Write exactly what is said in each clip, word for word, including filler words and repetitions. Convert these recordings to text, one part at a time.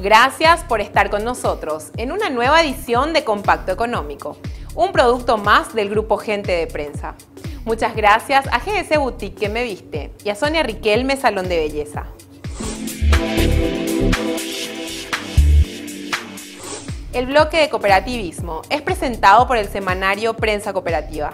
Gracias por estar con nosotros en una nueva edición de Compacto Económico, un producto más del Grupo Gente de Prensa. Muchas gracias a G S Boutique que me viste y a Sonia Riquelme Salón de Belleza. El bloque de cooperativismo es presentado por el semanario Prensa Cooperativa.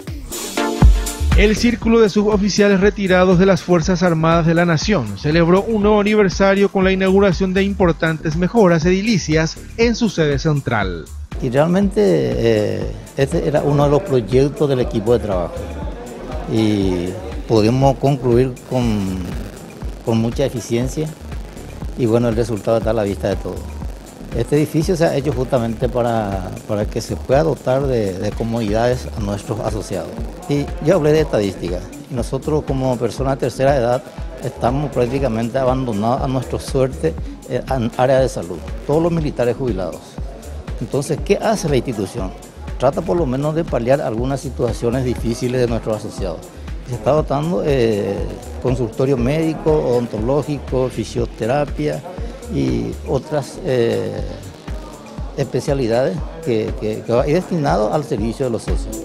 El Círculo de Suboficiales Retirados de las Fuerzas Armadas de la Nación celebró un nuevo aniversario con la inauguración de importantes mejoras edilicias en su sede central. Y realmente eh, este era uno de los proyectos del equipo de trabajo y pudimos concluir con, con mucha eficiencia y bueno, el resultado está a la vista de todos. Este edificio se ha hecho justamente para, para que se pueda dotar de, de comodidades a nuestros asociados. Y yo hablé de estadística. Nosotros como personas de tercera edad estamos prácticamente abandonados a nuestra suerte en área de salud. Todos los militares jubilados. Entonces, ¿qué hace la institución? Trata por lo menos de paliar algunas situaciones difíciles de nuestros asociados. Se está dotando eh, consultorio médico, odontológico, fisioterapia y otras eh, especialidades que, que, que va a ir destinado al servicio de los socios.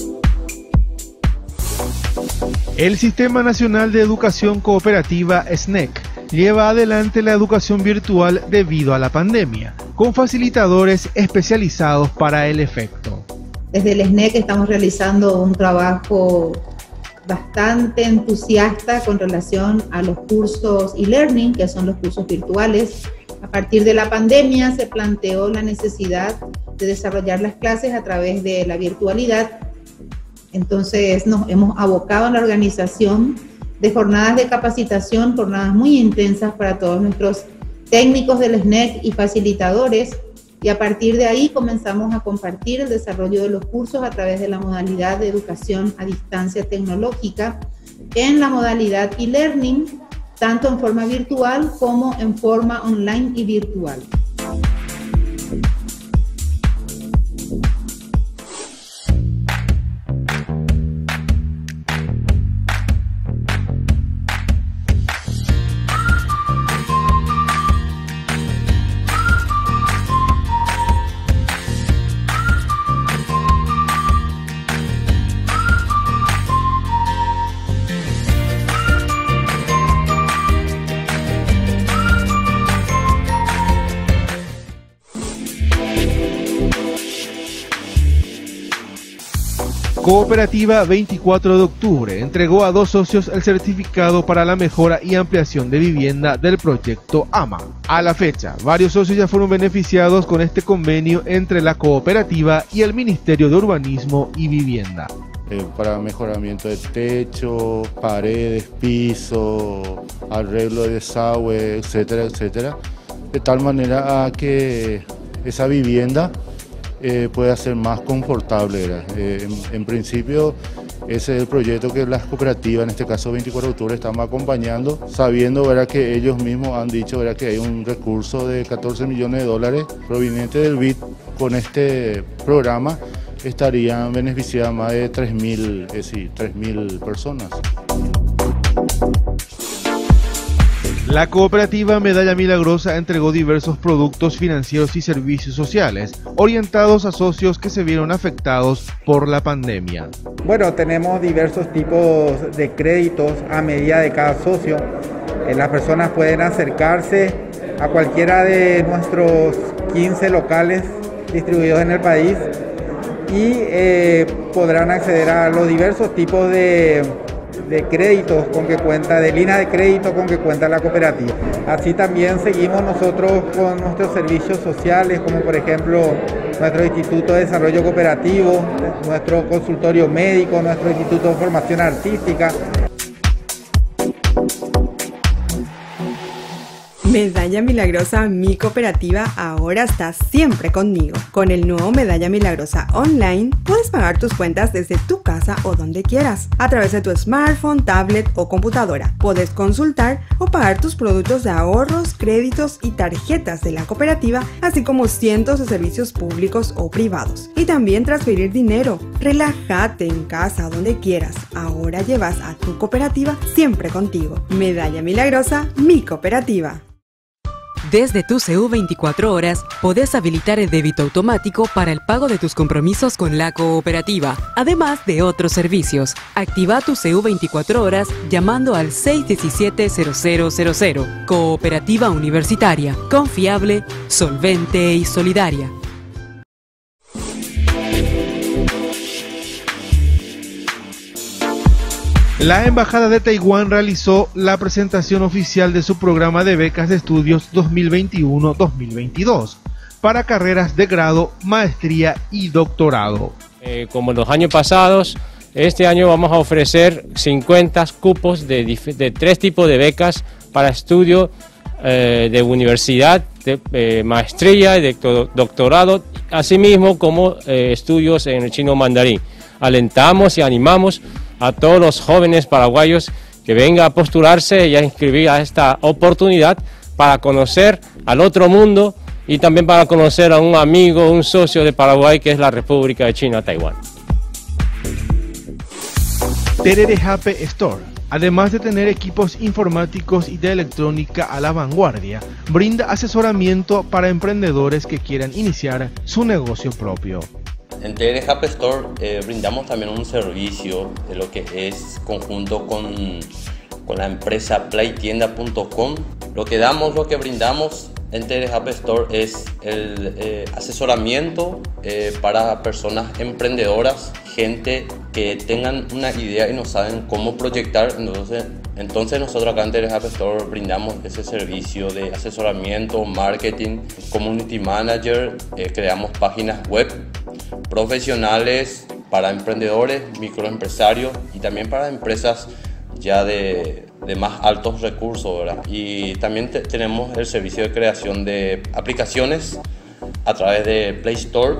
El Sistema Nacional de Educación Cooperativa S N E C lleva adelante la educación virtual debido a la pandemia, con facilitadores especializados para el efecto. Desde el S N E C estamos realizando un trabajo bastante entusiasta con relación a los cursos e-learning, que son los cursos virtuales. A partir de la pandemia se planteó la necesidad de desarrollar las clases a través de la virtualidad. Entonces nos hemos abocado a la organización de jornadas de capacitación, jornadas muy intensas para todos nuestros técnicos del S N E C y facilitadores, y a partir de ahí comenzamos a compartir el desarrollo de los cursos a través de la modalidad de educación a distancia tecnológica en la modalidad e-learning, tanto en forma virtual como en forma online y virtual. Cooperativa veinticuatro de octubre entregó a dos socios el certificado para la mejora y ampliación de vivienda del proyecto A M A. A la fecha, varios socios ya fueron beneficiados con este convenio entre la cooperativa y el Ministerio de Urbanismo y Vivienda. Eh, para mejoramiento de techo, paredes, piso, arreglo de desagüe, etcétera, etcétera, de tal manera a que esa vivienda Eh, pueda ser más confortable. Eh, en, en principio ese es el proyecto que las cooperativas, en este caso veinticuatro de octubre, estamos acompañando, sabiendo ¿verdad? Que ellos mismos han dicho ¿verdad? Que hay un recurso de catorce millones de dólares proveniente del B I D. Con este programa estarían beneficiadas más de tres mil, es decir, tres mil personas. La cooperativa Medalla Milagrosa entregó diversos productos financieros y servicios sociales orientados a socios que se vieron afectados por la pandemia. Bueno, tenemos diversos tipos de créditos a medida de cada socio. Eh, las personas pueden acercarse a cualquiera de nuestros quince locales distribuidos en el país y eh, podrán acceder a los diversos tipos de de créditos con que cuenta, de línea de crédito con que cuenta la cooperativa. Así también seguimos nosotros con nuestros servicios sociales, como por ejemplo nuestro Instituto de Desarrollo Cooperativo, nuestro consultorio médico, nuestro Instituto de Formación Artística. Medalla Milagrosa, mi cooperativa, ahora está siempre conmigo. Con el nuevo Medalla Milagrosa Online, puedes pagar tus cuentas desde tu casa o donde quieras, a través de tu smartphone, tablet o computadora. Puedes consultar o pagar tus productos de ahorros, créditos y tarjetas de la cooperativa, así como cientos de servicios públicos o privados. Y también transferir dinero. Relájate en casa o donde quieras. Ahora llevas a tu cooperativa siempre contigo. Medalla Milagrosa, mi cooperativa. Desde tu C U veinticuatro horas, podés habilitar el débito automático para el pago de tus compromisos con la cooperativa, además de otros servicios. Activa tu C U veinticuatro horas llamando al seis uno siete cero cero cero cero. Cooperativa Universitaria, confiable, solvente y solidaria. La Embajada de Taiwán realizó la presentación oficial de su programa de becas de estudios dos mil veintiuno dos mil veintidós para carreras de grado, maestría y doctorado. Eh, como los años pasados, este año vamos a ofrecer cincuenta cupos de, de tres tipos de becas para estudio eh, de universidad, de eh, maestría y de doctorado, asimismo como eh, estudios en el chino mandarín. Alentamos y animamos a todos los jóvenes paraguayos que vengan a postularse y a inscribir a esta oportunidad para conocer al otro mundo y también para conocer a un amigo, un socio de Paraguay que es la República de China, Taiwán. Tererejape Store, además de tener equipos informáticos y de electrónica a la vanguardia, brinda asesoramiento para emprendedores que quieran iniciar su negocio propio. En Tererejape Store eh, brindamos también un servicio de lo que es conjunto con, con la empresa playtienda punto com. Lo que damos, lo que brindamos en Tererejape Store es el eh, asesoramiento eh, para personas emprendedoras, gente que tengan una idea y no saben cómo proyectar. Entonces, entonces nosotros acá en Tererejape Store brindamos ese servicio de asesoramiento, marketing, community manager, eh, creamos páginas web profesionales para emprendedores, microempresarios y también para empresas ya de, de más altos recursos, ¿verdad? Y también te, tenemos el servicio de creación de aplicaciones a través de Play Store.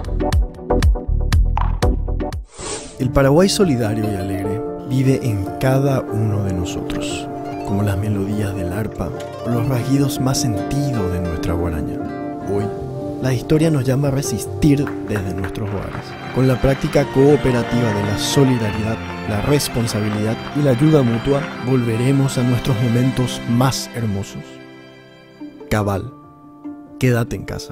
El Paraguay solidario y alegre vive en cada uno de nosotros, como las melodías del arpa o los rasguidos más sentidos de nuestra guaraña. Hoy, la historia nos llama a resistir desde nuestros hogares, con la práctica cooperativa de la solidaridad, la responsabilidad y la ayuda mutua, volveremos a nuestros momentos más hermosos. Cabal, quédate en casa.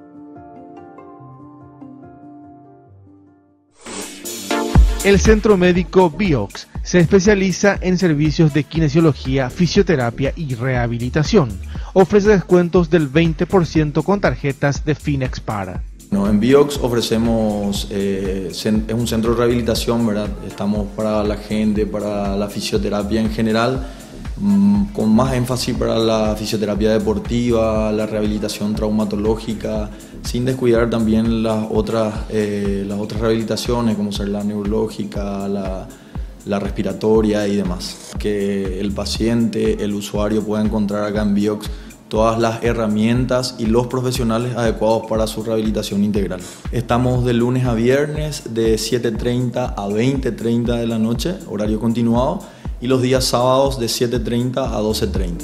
El Centro Médico Biox se especializa en servicios de kinesiología, fisioterapia y rehabilitación. Ofrece descuentos del veinte por ciento con tarjetas de Finexpar. No, en Biox ofrecemos, eh, es un centro de rehabilitación, ¿verdad? Estamos para la gente, para la fisioterapia en general, mmm, con más énfasis para la fisioterapia deportiva, la rehabilitación traumatológica, sin descuidar también las otras, eh, las otras rehabilitaciones como ser la neurológica, la, la respiratoria y demás. Que el paciente, el usuario pueda encontrar acá en Biox todas las herramientas y los profesionales adecuados para su rehabilitación integral. Estamos de lunes a viernes de siete treinta a veinte treinta de la noche, horario continuado, y los días sábados de siete treinta a doce treinta.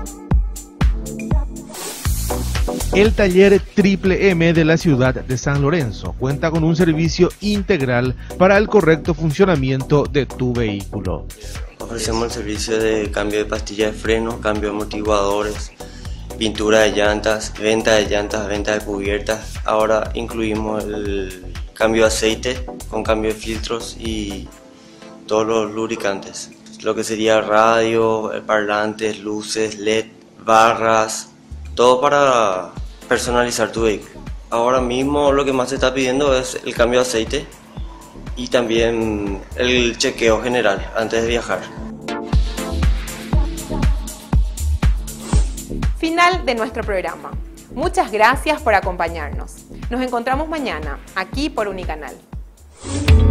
El taller Triple M de la ciudad de San Lorenzo cuenta con un servicio integral para el correcto funcionamiento de tu vehículo. Ofrecemos el servicio de cambio de pastillas de freno, cambio de amortiguadores, pintura de llantas, venta de llantas, venta de cubiertas. Ahora incluimos el cambio de aceite con cambio de filtros y todos los lubricantes. Lo que sería radio, parlantes, luces, L E D, barras, todo para personalizar tu vehículo. Ahora mismo lo que más se está pidiendo es el cambio de aceite y también el chequeo general antes de viajar. Final de nuestro programa. Muchas gracias por acompañarnos. Nos encontramos mañana, aquí por Unicanal.